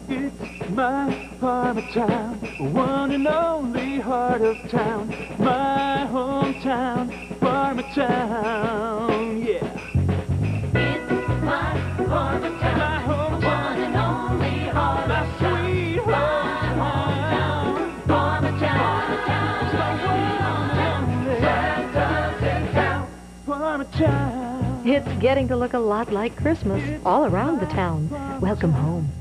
It's my Parma one and only heart of town, my hometown, Parma yeah. It's my Parma My hometown, one and only heart my of town, sweet hometown, Parma It's my one and only Santa's in town. Parma. It's getting to look a lot like Christmas all around the town. Welcome home.